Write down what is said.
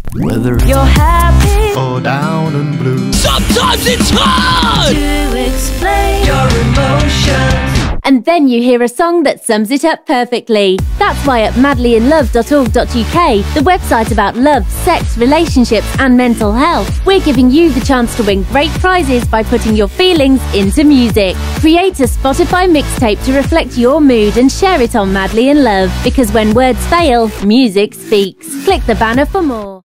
Whether You're happy or down and blue, sometimes it's hard to explain your emotions. And then you hear a song that sums it up perfectly. That's why at madlyinlove.org.uk, the website about love, sex, relationships and mental health, we're giving you the chance to win great prizes by putting your feelings into music. Create a Spotify mixtape to reflect your mood and share it on Madly in Love, because when words fail, music speaks. Click the banner for more.